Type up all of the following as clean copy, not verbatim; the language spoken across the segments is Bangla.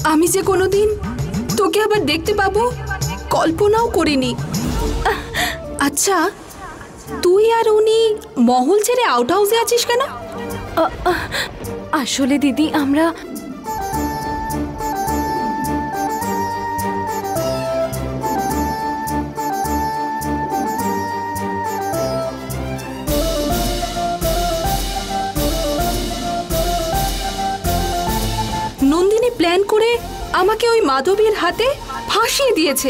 আমি যে কোনোদিন তোকে আবার দেখতে পাবো কল্পনাও করিনি। আচ্ছা, তুই আর উনি মহল ছেড়ে আউট হাউসে আছিস কেন? আসলে দিদি আমরা নন্দিনী প্ল্যান করে আমাকে ওই মাধবীর হাতে ফাঁসিয়ে দিয়েছে।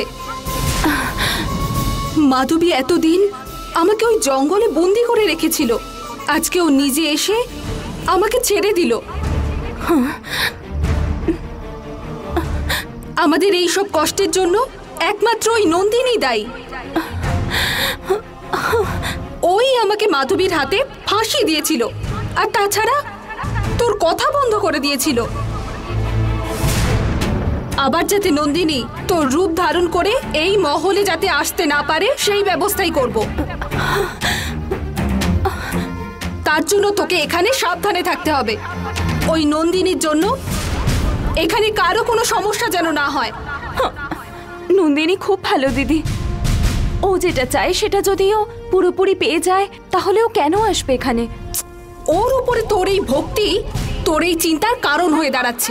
মাধবী এতদিন আমাকে ওই জঙ্গলে বন্দি করে রেখেছিল, আজকে ও নিজে এসে আমাকে ছেড়ে দিল। আমাদের এই সব কষ্টের জন্য একমাত্র ওই নন্দিনী দায়ী। ওই আমাকে মাধবীর হাতে ফাঁসি দিয়েছিল, আর তাছাড়া তোর কথা বন্ধ করে দিয়েছিল। আবার যাতে নন্দিনী তোর রূপ ধারণ করে এই মহলে যাতে আসতে না পারে সেই ব্যবস্থাই করব। তার জন্য তোকে এখানে সাবধানে থাকতে হবে। ওই নন্দিনীর জন্য এখানে কারো কোনো সমস্যা যেন না হয়। নন্দিনী খুব ভালো দিদি, ও যেটা চায় সেটা যদিও পুরোপুরি পেয়ে যায় তাহলে ও কেন আসবে এখানে? ওর উপরে তোর এই ভক্তি তোর এই চিন্তার কারণ হয়ে দাঁড়াচ্ছে।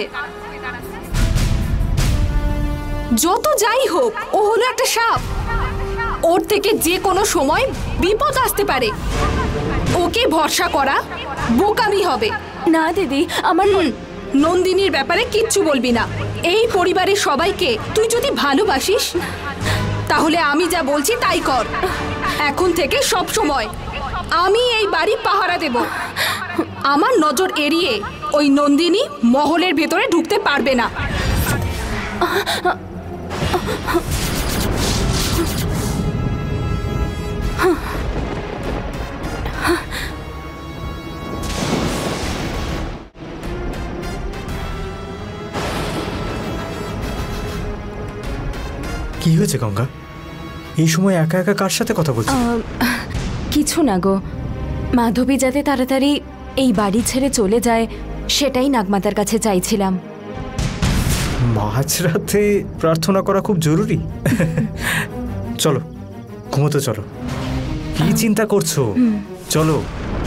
যত যাই হোক, ও হলো একটা সাপ, ওর থেকে যে কোনো সময় বিপদ আসতে পারে। ওকে ভরসা করা বোকামি হবে। না দিদি, আমার নন্দিনীর ব্যাপারে কিচ্ছু বলবি না। এই পরিবারের সবাইকে তুই যদি ভালোবাসিস তাহলে আমি যা বলছি তাই কর। এখন থেকে সব সময় আমি এই বাড়ি পাহারা দেব। আমার নজর এড়িয়ে ওই নন্দিনী মহলের ভেতরে ঢুকতে পারবে না। কি হয়েছে গঙ্গা? এই সময় একা একা কার সাথে কথা বলছিস? কিছু না গো, মাধবী যাতে তাড়াতাড়ি এই বাড়ি ছেড়ে চলে যায় সেটাই নাগমাতার কাছে চাইছিলাম। মাঝরাতে প্রার্থনা করা খুব জরুরি। চলো ঘুমোতে চলো। কি চিন্তা করছো? চলো।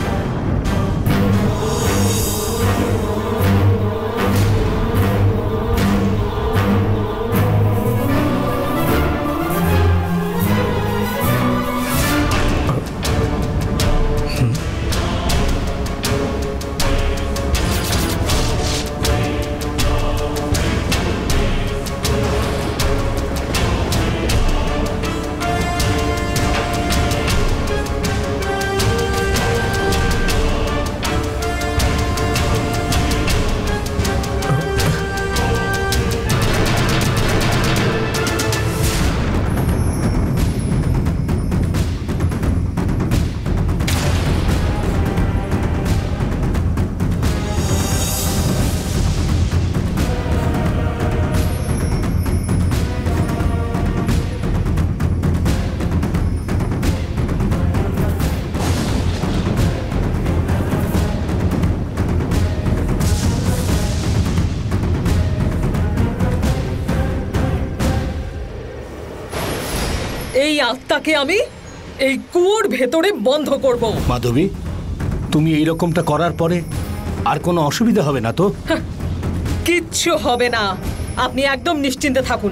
এই আত্মাকে আমি এই কুয়োর ভেতরে বন্ধ করব। মাধবী, তুমি এই রকমটা করার পরে আর কোনো অসুবিধা হবে না তো? কিচ্ছু হবে না, আপনি একদম নিশ্চিন্তে থাকুন।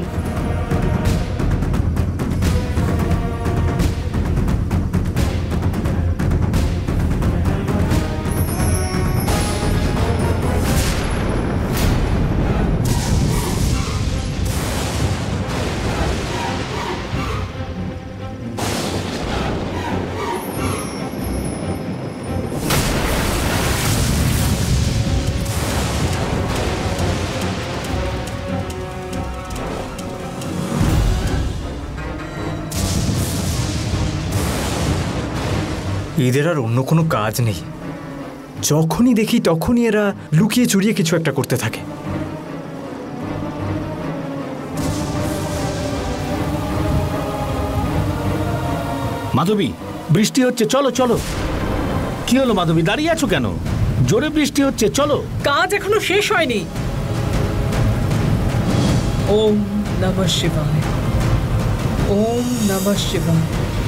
এদের আর অন্য কোনো কাজ নেই। যখনই দেখি তখনই এরা লুকিয়ে চুরিয়ে কিছু একটা করতে থাকে। মাধবী, বৃষ্টি হচ্ছে, চলো চলো। কি হলো মাধবী, দাঁড়িয়ে আছো কেন? জোরে বৃষ্টি হচ্ছে, চলো। কাজ এখনো শেষ হয়নি। ओम नमः शिवाय। ओम नमः शिवाय।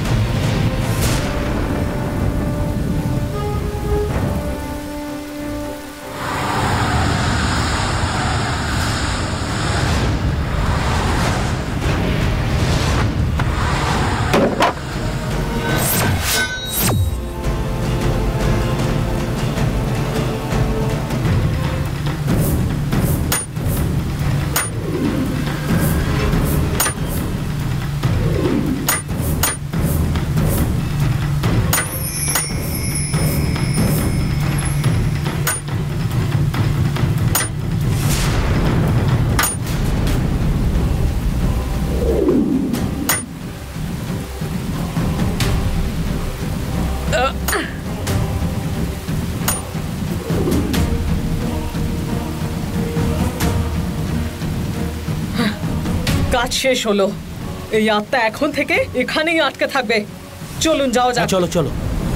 কাজ শেষ হলো। এই আত্মা এখন থেকে এখানেই আটকে থাকবে। চলুন যাওয়া যাক। চলো চলো।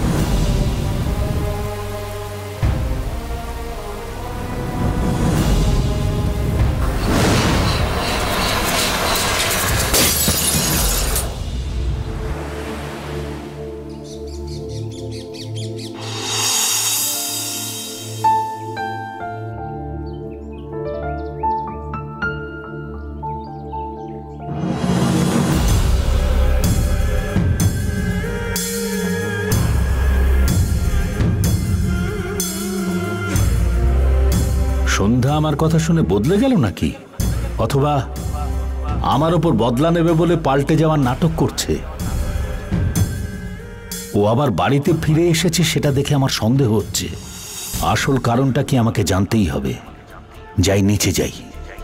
সন্ধ্যা আমার কথা শুনে বদলে গেল নাকি, অথবা আমার ওপর বদলা নেবে বলে পাল্টে যাওয়ার নাটক করছে? ও আবার বাড়িতে ফিরে এসেছে সেটা দেখে আমার সন্দেহ হচ্ছে। আসল কারণটা কি আমাকে জানতেই হবে। যাই, নিচে যাই।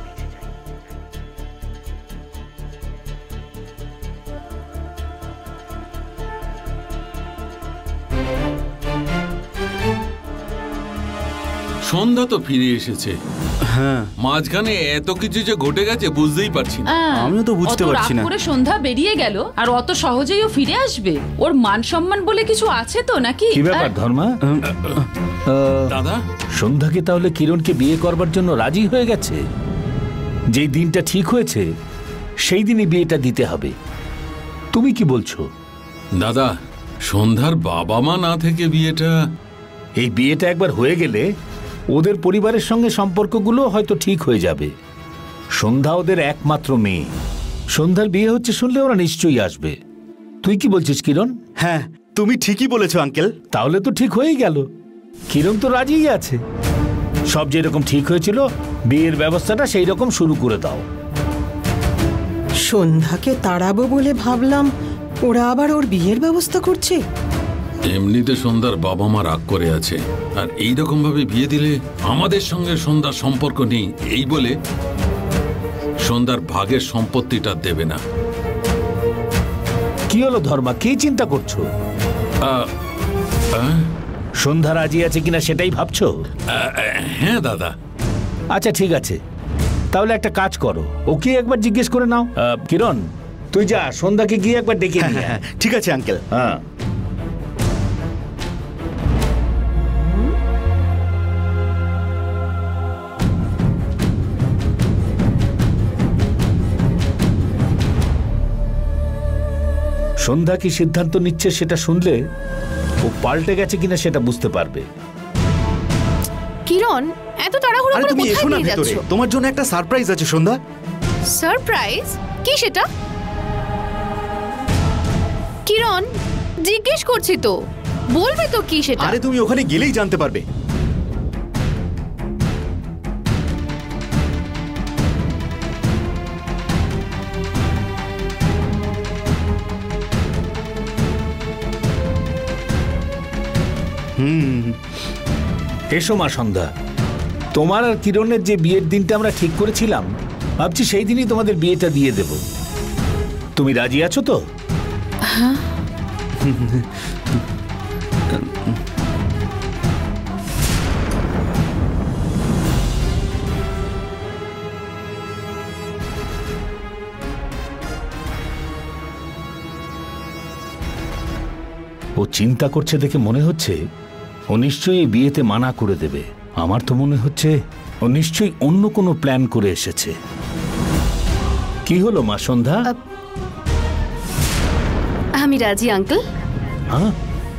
সন্ধ্যা তো ফিরে এসেছে। হ্যাঁ, মাঝখানে এত কিছু যে ঘটে গেছে বুঝতেই পারছি না। আমিও তো বুঝতে পারছি না। করে সন্ধ্যা বেরিয়ে গেল আর অত সহজেই ও ফিরে আসবে? ওর মান সম্মান বলে কিছু আছে তো নাকি? কি ব্যাপার ধর্মা? দাদা, সন্ধ্যা কি তাহলে কিরণকে বিয়ে করবার জন্য রাজি হয়ে গেছে? যেই দিনটা ঠিক হয়েছে সেই দিনই বিয়েটা দিতে হবে। তুমি কি বলছো? দাদা, সন্ধ্যার বাবা মা না থেকে বিয়েটা... এই বিয়েটা একবার হয়ে গেলে ওদের পরিবারের সঙ্গে সম্পর্কগুলো হয়তো ঠিক হয়ে যাবে। সন্ধ্যা ওদের একমাত্র মেয়ে। সন্ধ্যার বিয়ে হচ্ছে শুনলে ওরা নিশ্চয়ই আসবে। তুই কি বলছিস কিরণ? হ্যাঁ, তুমি ঠিকই বলেছো আঙ্কেল। তাহলে তো ঠিক হয়েই গেল। কিরণ তো রাজিই আছে। সব যেরকম ঠিক হয়েছিল বিয়ের ব্যবস্থাটা সেই রকম শুরু করে দাও। সন্ধ্যাকে তাড়াবো বলে ভাবলাম, ওরা আবার ওর বিয়ের ব্যবস্থা করছে। এমনিতে সন্ধ্যার বাবা মা রাগ করে আছে, আর এইরকম ভাবে বিয়ে দিলে আমাদের সঙ্গে সন্ধ্যার সম্পর্ক নেই এই বলে সন্ধ্যার ভাগের সম্পত্তিটা দেবে না। কি হলো ধর্মা, কি চিন্তা করছো? সন্ধ্যা রাজি আছে কিনা সেটাই ভাবছো? হ্যাঁ দাদা। আচ্ছা ঠিক আছে, তাহলে একটা কাজ করো, ওকে একবার জিজ্ঞেস করে নাও। কিরণ, তুই যা সন্ধ্যাকে গিয়ে একবার ডেকে নিয়ে আয়। ঠিক আছে আঙ্কেল। হ্যাঁ। সন্ধ্যা কি সিদ্ধান্ত নিচ্ছে সেটা শুনলে ও পাল্টে গেছে কিনা সেটা বুঝতে পারবে। কিরণ, এত তাড়াহুড়ো আরে করে তুমি এসো কোথায় না নিয়ে ভেতরে, যাচ্ছ? তোমার জন্য একটা সারপ্রাইজ আছে সন্ধ্যা। সারপ্রাইজ? কি সেটা? কিরণ, জিজ্ঞেস করছি তো, বলবে তো কি সেটা? আরে তুমি ওখানে গেলেই জানতে পারবে। এসো মা সন্ধ্যা, তোমার আর কিরণের যে বিয়ের দিনটা আমরা ঠিক করেছিলাম, ভাবছি সেই দিনই তোমাদের বিয়েটা দিয়ে দেব। তুমি রাজি আছো তো? হ্যাঁ। ও চিন্তা করছে দেখে মনে হচ্ছে ও নিশ্চয়ই এই বিয়েতে মানা করে দেবে। আমার তো মনে হচ্ছে ও নিশ্চয়ই অন্য কোনো প্ল্যান করে এসেছে। কি হলো মা সন্ধ্যা? আমি রাজি আঙ্কেল। হ্যাঁ,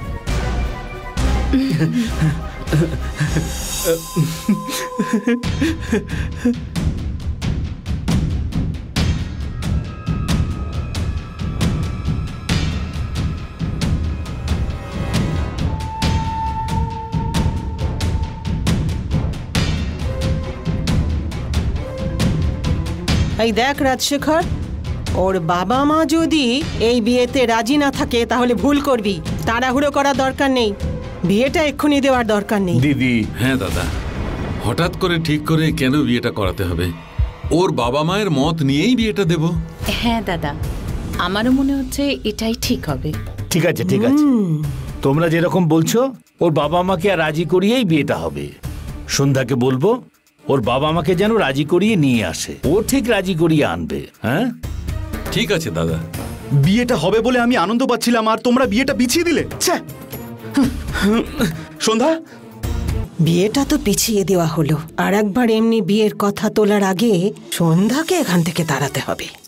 এই দেখ রাজশেখর, ওর বাবা মা যদি এই বিয়েতে রাজি না থাকে তাহলে ভুল করবি। তাড়াহুড়ো করার দরকার নেই, বিয়েটা এক্ষুনি দেওয়ার দরকার নেই। দিদি হ্যাঁ দাদা, হঠাৎ করে ঠিক করে কেন বিয়েটা করাতে হবে? ওর বাবা মায়ের মত নিয়েই বিয়েটা দেব। হ্যাঁ দাদা, আমারও মনে হচ্ছে এটাই ঠিক হবে। ঠিক আছে, ঠিক আছে, তোমরা যেরকম বলছো ওর বাবা মাকে আর রাজি করিয়েই বিয়েটা হবে। সন্ধ্যাকে বলবো ওর বাবা মাকে যেন রাজি করিয়ে নিয়ে আসে, ও ঠিক রাজি করিয়ে আনবে। হ্যাঁ ঠিক আছে দাদা। বিয়েটা হবে বলে আমি আনন্দ পাচ্ছিলাম আর তোমরা বিয়েটা পিছিয়ে দিলে। ছ্যা! সন্ধ্যা, বিয়েটা তো পিছিয়ে দেওয়া হলো, আর একবার এমনি বিয়ের কথা তোলার আগে সন্ধ্যাকে এখান থেকে তাড়াতে হবে।